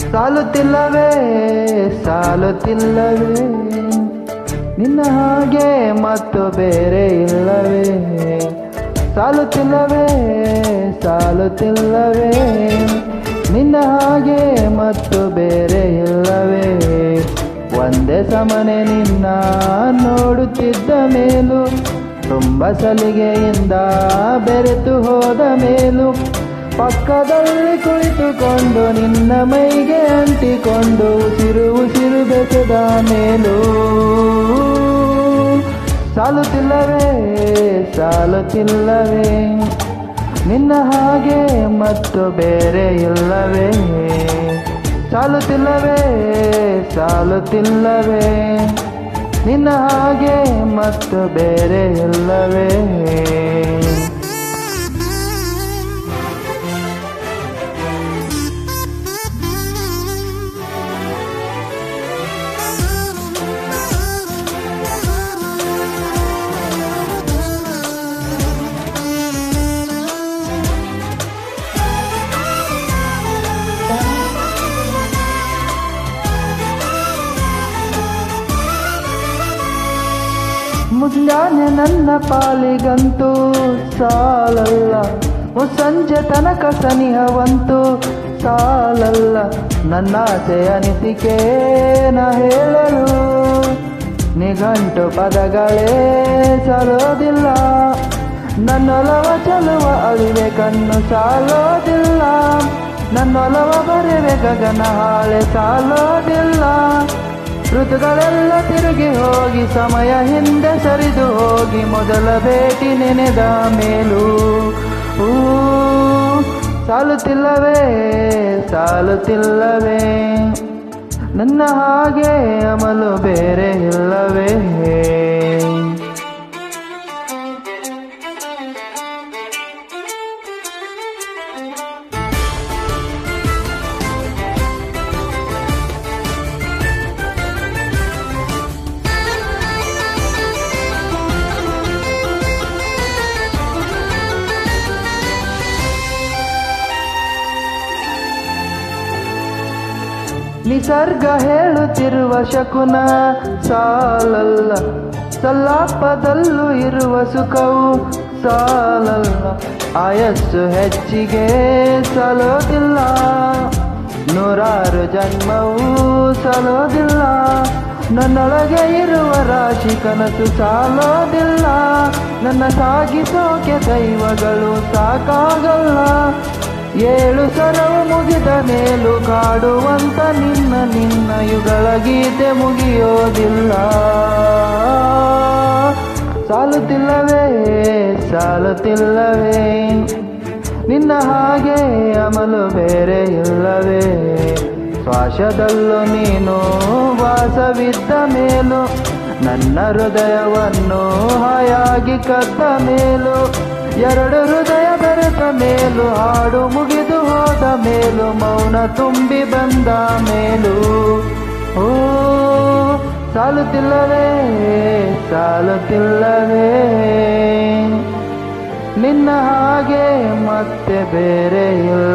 ಸಾಲುತ್ತಿಲ್ಲವೇ ಸಾಲುತ್ತಿಲ್ಲವೇ ನಿನ್ನ ಹಾಗೆ ಮತ್ತು ಬೇರೆ ಇಲ್ಲವೇ ಸಾಲುತ್ತಿಲ್ಲವೇ ಸಾಲುತ್ತಿಲ್ಲವೇ ನಿನ್ನ ಹಾಗೆ ಮತ್ತು ಬೇರೆ ಇಲ್ಲವೇ ಒಂದೇ ಸಮನೆ ನಿನ್ನ ನೋಡುತ್ತಿದ್ದ ಮೇಲೂ ತುಂಬ ಸಲಿಗೆಯಿಂದ ಬೆರೆತು ಹೋದ ಮೇಲೂ ಪಕ್ಕದಲ್ಲಿ ಕುಳಿತುಕೊಂಡು ನಿನ್ನ ಮೈಗೆ ಅಂಟಿಕೊಂಡು ಉಸಿರು ಉಸಿರು ಬೆಸೆದ ಮೇಲೂ ಸಾಲುತ್ತಿಲ್ಲವೇ ಸಾಲುತ್ತಿಲ್ಲವೇ ನಿನ್ನ ಹಾಗೆ ಮತ್ತು ಬೇರೆ ಇಲ್ಲವೇ ಸಾಲುತ್ತಿಲ್ಲವೇ ಸಾಲುತ್ತಿಲ್ಲವೇ ನಿನ್ನ ಹಾಗೆ ಮತ್ತು ಬೇರೆ ಇಲ್ಲವೇ ಮುಂಜಾನೆ ನನ್ನ ಪಾಲಿಗಂತೂ ಸಾಲಲ್ಲ ಸಂಜೆ ತನಕ ಸನಿಹವಂತೂ ಸಾಲಲ್ಲ ನನ್ನ ಆಸೆ ಅನಿಸಿಕೆ ನ ಹೇಳಲು ನಿಘಂಟು ಪದಗಳೇ ಸಾಲೋದಿಲ್ಲ ನನ್ನೊಲವ ಚಲುವ ಅಳಿವೆ ಕಣ್ಣು ಸಾಲೋದಿಲ್ಲ ನನ್ನೊಲವ ಬರೆವೆ ಗಗನ ಹಾಳೆ ಸಾಲೋದಿಲ್ಲ ಋತುಗಳೆಲ್ಲ ತಿರುಗಿ ಹೋಗಿ ಸಮಯ ಹಿಂದೆ ಸರಿದು ಹೋಗಿ ಮೊದಲ ಭೇಟಿ ನೆನೆದ ಮೇಲೂ ಸಾಲುತ್ತಿಲ್ಲವೇ ಸಾಲುತ್ತಿಲ್ಲವೇ ನನ್ನ ಹಾಗೆ ಅಮಲು ಬೇರೆ ಇಲ್ಲವೇ ನಿಸರ್ಗ ಹೇಳುತ್ತಿರುವ ಶಕುನ ಸಾಲಲ್ಲ ಸಲ್ಲಾಪದಲ್ಲೂ ಇರುವ ಸುಖವು ಸಾಲಲ್ಲ ಆಯಸ್ಸು ಹೆಚ್ಚಿಗೆ ಸಲೋದಿಲ್ಲ ನೂರಾರು ಜನ್ಮವೂ ಸಲೋದಿಲ್ಲ ನನ್ನೊಳಗೆ ಇರುವ ರಾಶಿ ಕನಸು ಸಾಲೋದಿಲ್ಲ ನನ್ನ ಸಾಗಿಸೋಕೆ ದೈವಗಳು ಸಾಕಾಗಲ್ಲ ಏಳು ಸರವು ಮುಗಿದ ಮೇಲೂ ಕಾಡುವಂತ ನಿನ್ನ ನಿನ್ನ ಯುಗಳ ಗೀತೆ ಮುಗಿಯೋದಿಲ್ಲ ಸಾಲುತ್ತಿಲ್ಲವೇ ಸಾಲುತ್ತಿಲ್ಲವೇ ನಿನ್ನ ಹಾಗೆ ಅಮಲು ಬೇರೆ ಇಲ್ಲವೇ ಶ್ವಾಸದಲ್ಲೂ ನೀನು ವಾಸವಿದ್ದ ಮೇಲೂ ನನ್ನ ಹೃದಯವನ್ನು ಹಾಯಾಗಿ ಕದ್ದ ಮೇಲೂ ಎರಡು ಹೃದಯ ಬೆರೆತ ಮೇಲೂ ಹಾಡು ಮುಗಿದು ಹೋದ ಮೇಲೂ ಮೌನ ತುಂಬಿ ಬಂದ ಮೇಲೂ ಸಾಲುತ್ತಿಲ್ಲವೇ ಸಾಲುತ್ತಿಲ್ಲವೇ ನಿನ್ನ ಹಾಗೆ ಮತ್ತೆ ಬೇರೆ ಇಲ್ಲ